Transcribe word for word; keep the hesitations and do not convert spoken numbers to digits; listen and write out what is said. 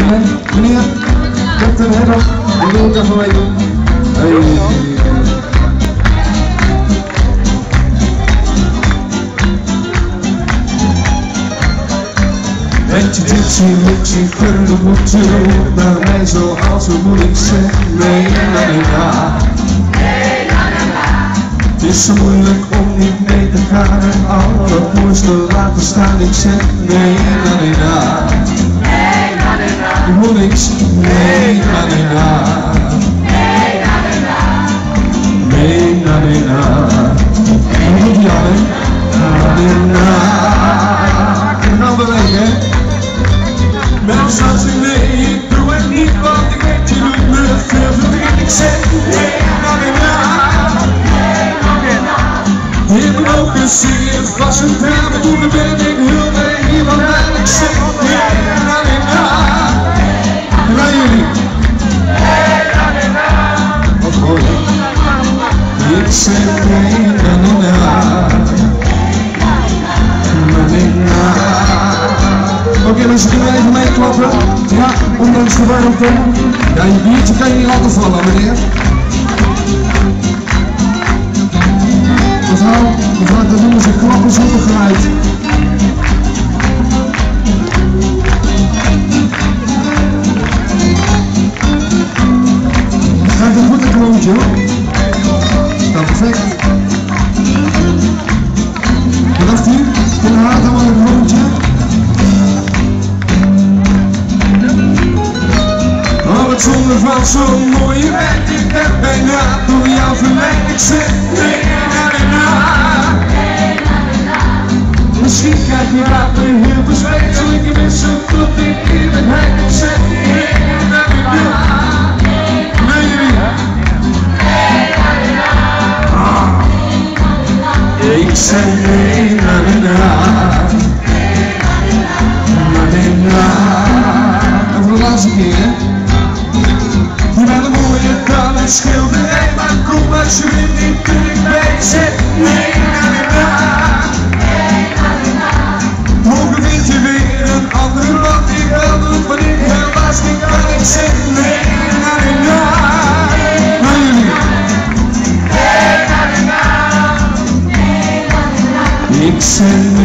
hè? Meneer, Captain Heddock, ik wil ook even weten. Hey. Weet je dit zien, moet je kunnen, moet je op naar mij zoals we moet ik zeggen. Nee, na, nee, na. Het is zo moeilijk om niet mee te gaan en al het mooiste laten staan. Ik zeg nee, na, nee, na. Moet ik zeggen, nee, na, nee, na. Nee, na, nee, na. Wat doet hij al, hè? Na, nee, na. En nou beweeg, hè? Mensen zeggen nee, ik doe het niet, want ik weet je doet me veel verdriet. Ik zeg nee, na, nee, na. In de ogen zie je vast een traan, toen ben ik heel bij iemand aan. Ik zeg nee, na, nee, na. En naar jullie. Wat hoor je? Ik zeg nee, na, nee, na. Na, nee, na. Oké okay, mensen, kunnen we even meeklappen? Ja, ondanks de warmte. Ja, je biertje kan je niet laten vallen, meneer. Mevrouw, mevrouw, dat noemen ze klappen zonder geluid. Gaat het goed, een kloontje hoor? Staat perfect. Wat dacht u? Kunnen we haar dan wel een kloontje? Oh, het zonde van zo'n mooie wet. Ik heb bijna door jou verleid. Ik zeg nee, na, nee, na. Misschien krijg je later heel veel spijt. Zal ik je missen tot ik eerlijkheid. Ik zeg nee, na, nee, na. Nee, jullie. Ik zeg nee, na, nee, na. Na, nee, na. En voor de laatste keer, hè. Je bent een mooie taal en schilderij, maar kom alsjeblieft niet te dichtbij. Zeg nee, na, nee, na. Morgen vind je weer een andere man die wel doet wat ik helaas niet kan. Ik zeg nee, na, nee, na. Naar jullie. Ik zeg